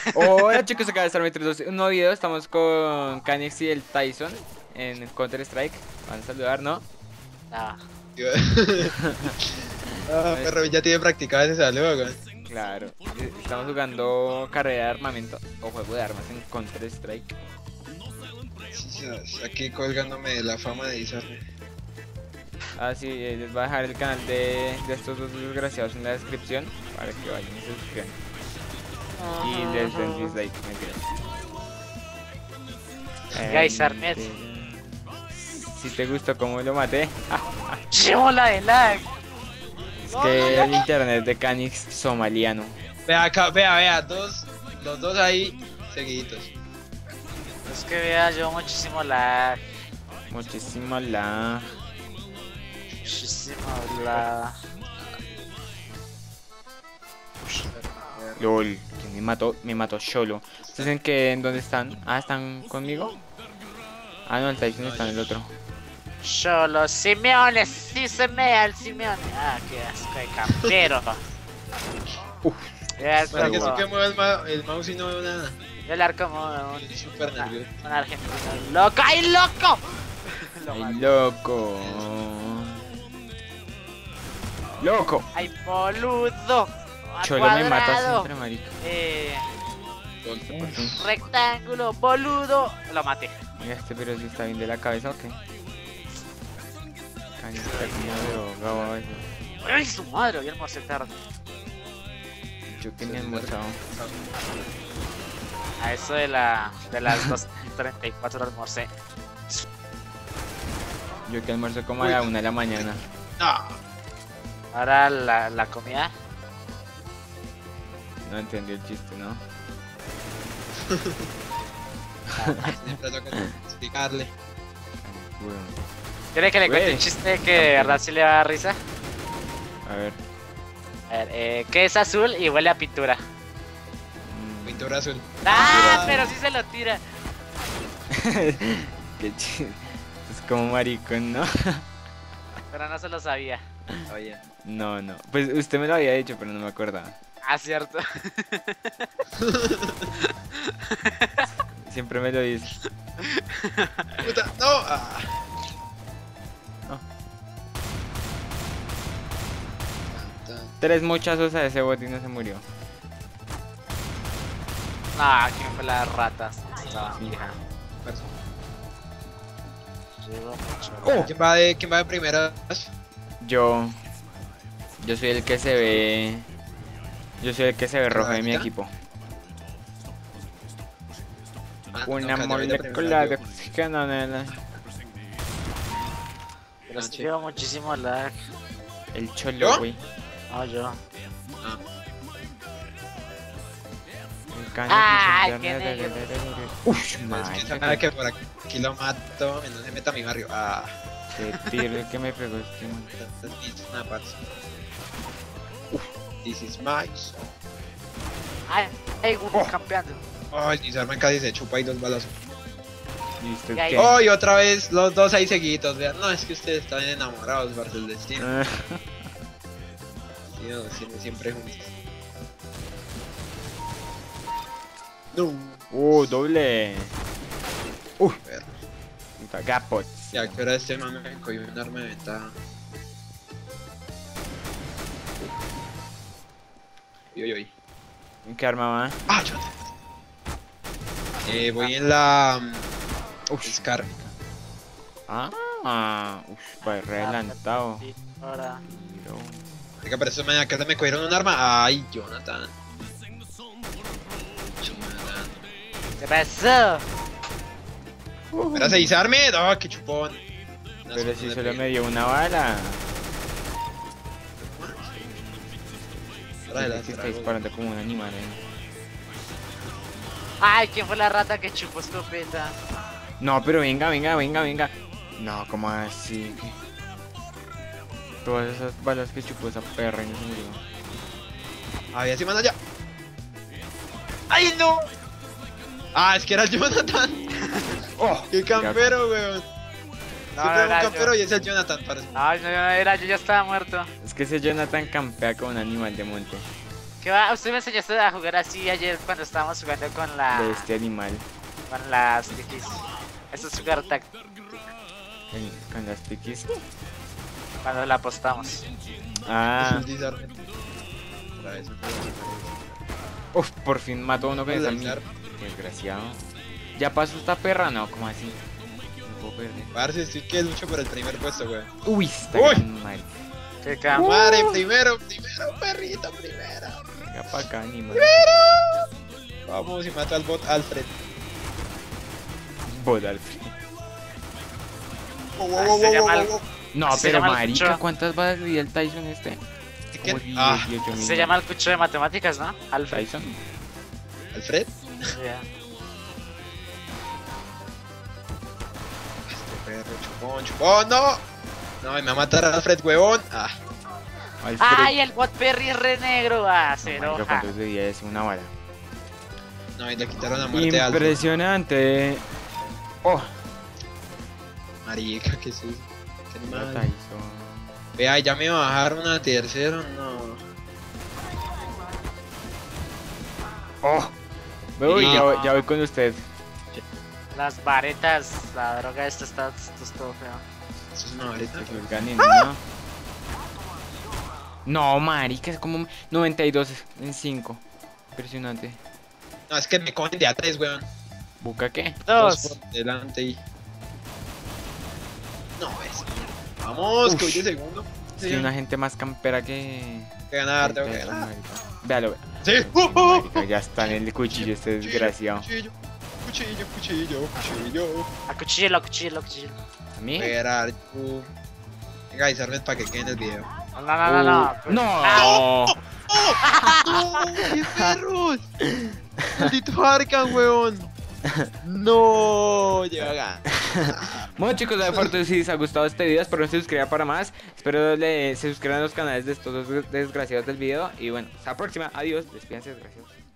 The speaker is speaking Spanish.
Hola chicos, acá de estar metidos un nuevo video. Estamos con Canex y el Tyson en Counter Strike. Van a saludar, ¿no? No. Perro, ya tiene practicado ese saludo, güey. Claro, estamos jugando carrera de armamento o juego de armas en Counter Strike. Sí, aquí colgándome de la fama de Izarme. Así les voy a dejar el canal de estos dos desgraciados en la descripción para que vayan y se suscriban. Y les den dislike, mentiras. Guys, Armet. Si te gustó cómo lo maté. ¡Llevo la de lag! Es que el internet de Canix somaliano. Vea acá, vea, los dos ahí seguiditos. Es que vea, llevo muchísimo lag. Muchísimo la. Muchísimo lag. LOL, ¿quién me mató? Me mató solo. ¿Ustedes en dónde están? Ah, ¿están conmigo? Ah, no, el Tyson está en el otro. Solo Simeone, sí se mea el Simeone. Ah, qué asco de campero. Ya Para que sí como, que mueva el mouse y no veo nada. yo le arco como Estoy súper nervioso. un argentino loco. ¡Ay, loco! Lo ¡Ay, maté. loco! ¡Loco! ¡Ay, boludo! Cholo me mata Cuadrado. siempre, marica. Rectángulo, boludo. Lo maté. Mira, pero si está bien de la cabeza o qué. Caña está como drogado a veces. ¡Ay, su madre! Voy a almorzar tarde. Yo que ni he almorzado. A eso de las 2:34 almorcé. Yo que almuerzo como a la 1 de la mañana. No. Ahora la comida. No entendí el chiste, ¿no? Siempre toca explicarle. Bueno, ¿Quiere que le cuente Güey. un chiste que de verdad sí le da risa? a ver. A ver, ¿qué es azul y huele a pintura? Pintura azul. ¡Ah! Pero sí se lo tira. Qué chiste. Es como maricón, ¿no? Pero no se lo sabía. Oye. No, no. Pues usted me lo había dicho, pero no me acordaba. Ah, cierto. Siempre me lo dice. Puta, no. No. 3 muchachos a ese bot y no se murió. Ah, ¿quién fue las ratas? Estaba vieja. Llevo mucho. ¿Quién va de primeras? Yo soy el que se ve. Yo soy el que se ve rojo de mi ¿Ahorita? equipo. no, Una Calla, molécula de primero, oxígeno en el. Pero sí llevo muchísimo lag. El ¿Yo? cholo, güey. No, yo. Ah, El caño Ah, que qué negro. Uff, es que marica, sabe que por aquí lo mato y no se meta a mi barrio. qué tiro el que me pegó este man. It's una parte. This is my song. Ay, uno campeando. Ay, Izarme casi se chupa ahí 2 balazos. Listo, Y ahí- ¿qué? Oh, y otra vez los dos ahí seguidos, vean. No, es que ustedes están enamorados, parce, del destino. Ah, Sí, no, siempre juntos. No. Doble. Perro. Puta, Gapot. Ya que ahora este man me cogió un arma de ventaja. Uy. ¿Qué arma va? Ah, yo. Voy en la. Scar. Va re adelantado. Ahora. Oiga, pero estos mañana que me cogieron un arma. Ay, Jonathan. ¿Qué pasó? ¿Era seisarme? No, qué chupón. No, Pero no si le solo pegué. me dio una bala. Ahora de la Sí, está trago. disparando como un animal, Ay, ¿quién fue la rata que chupó escopeta? No, pero venga. No, ¿cómo así? ¿Qué? Todas esas balas que chupó esa perra y no se murió. Había sí, mano, ya. ¡Ay, no! Ah, es que era el Jonathan. ¡Oh! Qué campero, weón. No, Siempre no un era campero yo. y es el Jonathan, parece. Ay, no, yo no era, yo ya estaba muerto. Es que ese Jonathan campea como un animal de monte. ¿Qué va? Usted me enseñaste a jugar así ayer cuando estábamos jugando con De este animal. con las tikis. Eso es jugar táctico. Con las tikis. Cuando la apostamos. Ah, Es un desarme. Otra vez, otra vez. uf, por fin mató a uno con esa Desarme. desgraciado. ¿Ya pasó esta perra? No, ¿cómo así? No puedo perder. Parce, estoy que lucho por el primer puesto, weón. Uy, está Uy. gran mal. ¿Qué cam? Madre, primero, perrito, primero. Venga pa' acá, animal. Vamos y mata al bot Alfred. Bodalfrey. Se llama el- No, Se pero llama el marica, cucho. ¿cuántas balas le dio el Tyson este? Como Ah, 18.000. Se llama el cucho de matemáticas, ¿no? Alfred. Tyson. ¿Alfred? Ya. Este perro, chupón, chupón, no. No, me va a matar a Alfred, huevón. Ah, Alfred. ¡Ay, el bot Perry es re negro! ¡Ah, No, se marica, enoja! ¿cuántos le dio? Es una bala. no, y le quitaron la muerte a Alfred. Impresionante. Oh, Marica, ¿qué es eso? Qué animal. Tyson. Vea, ya me bajaron a tercero, no. Oh, uy, Y- ya voy con usted. Las varetas, la droga esta esto es todo feo. Eso es una vareta. Que los ganen, ¿no? No, marica, es como 92 en 5. Impresionante. No, es que me cogen de a tres, weón. ¿Buca qué? Dos Dos. por delante y... No, ves. Vamos, que voy de segundo. Sí, Sí, una gente más campera que... tengo que ganar, tengo que Tyson, ganar. marica. Véalo, Sí. marica, ya está en el cuchillo este desgraciado. Cuchillo, cuchillo, cuchillo. Acuchillo, acuchillo, acuchillo. ¿A mí? Esperar, tú. Venga, avisarme para que quede en el video. No, no, no, no. ¡No! ¡No! ¡Qué perros! ¡Maldito Arcan, weón! ¡No! Lleva a ganar. Bueno chicos, de parte si les ha gustado este video, espero que se suscriban para más. Espero se suscriban a los canales de estos dos desgraciados del video. Y bueno, hasta la próxima. Adiós. Despídense, desgraciados.